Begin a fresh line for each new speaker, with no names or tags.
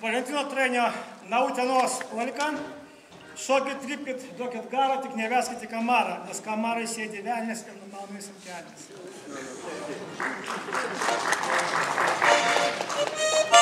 Valentino trenio nuo Utenos Olika. Šokit, trypkit, duokit garą, tik neveskit į kamarą, nes kamarai sėdi velnės ir numaunais ant kelnes.